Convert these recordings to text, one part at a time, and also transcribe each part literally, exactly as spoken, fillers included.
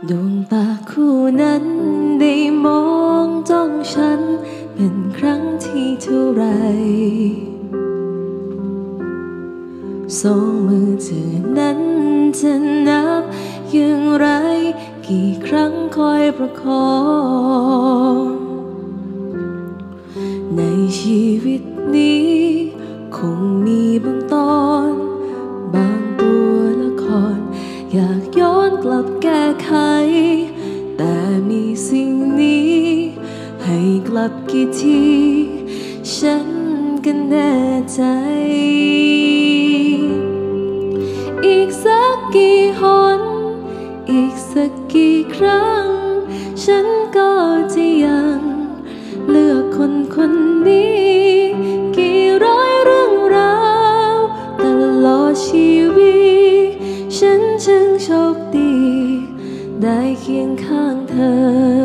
ดวงตาคู่นั้นได้มองจ้องฉันเป็นครั้งที่เท่าไรสองมือเธอนั้นจะนับอย่างไรกี่ครั้งคอยประคองในชีวิตนี้คงมีบางตอนบางตัวละครอยากย้อนกลับแก้ไขแต่มีสิ่งนี้ให้กลับกี่ทีฉันก็แน่ใจอีกสักกี่หนอีกสักกี่ครั้งฉันก็จะยังเลือกคนคนนี้กี่ร้อยเรื่องราวตลอดชีวิตฉันจึงโชคดีได้เคียงข้างเธอ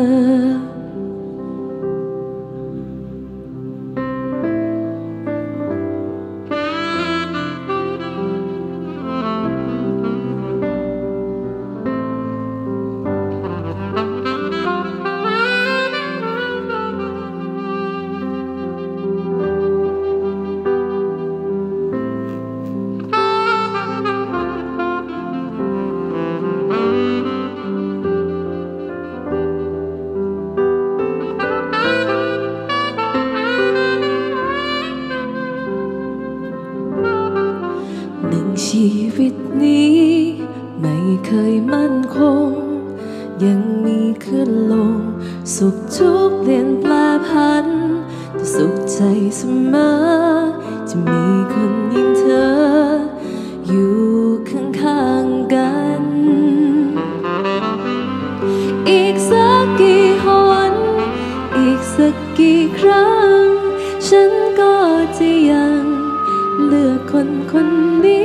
ชีวิตนี้ไม่เคยมั่นคงยังมีขึ้นลงสุขทุกข์เปลี่ยนแปลผันแต่สุขใจเสมอจะมีคนอย่างเธออยู่ข้างๆกันอีกสักกี่หนอีกสักกี่ครั้งฉันก็จะยังเลือกคนคนนี้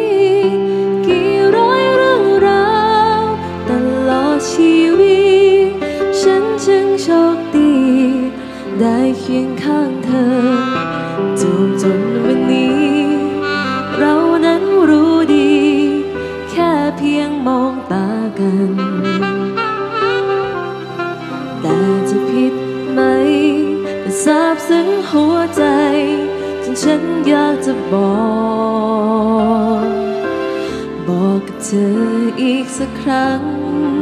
ชีวิตฉันจึงโชคดีได้เคียงข้างเธอจนจนวันนี้เรานั้นรู้ดีแค่เพียงมองตากันแต่จะผิดไหมแต่ซาบซึ้งหัวใจจนฉันอยากจะบอกบอกกับเธออีกสักครั้ง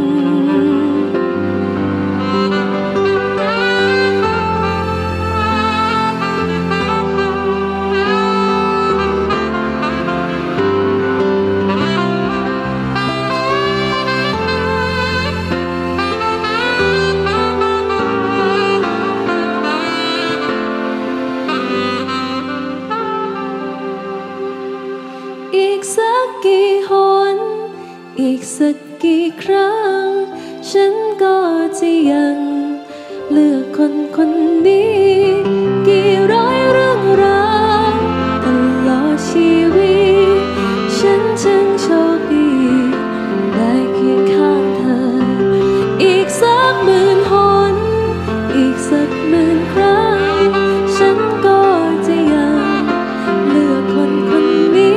อีกสักกี่หนอีกสักกี่ครั้งฉันก็จะยังเลือกคนคนนี้กี่ร้อยเรื่องราวตลอดชีวิตฉันจึงโชคดีได้เคียงข้างเธออีกสักหมื่นหนอีกสักหมื่นครั้งฉันก็จะยังเลือกคนคนนี้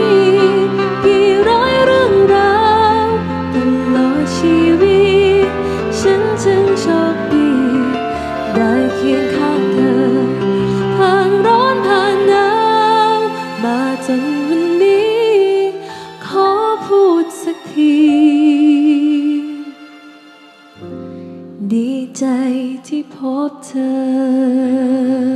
ชีวิตฉันจึงโชคดีได้เคียงข้างเธอผ่านร้อนผ่านหนาวมาจนวันนี้ขอพูดสักทีดีใจที่พบเธอ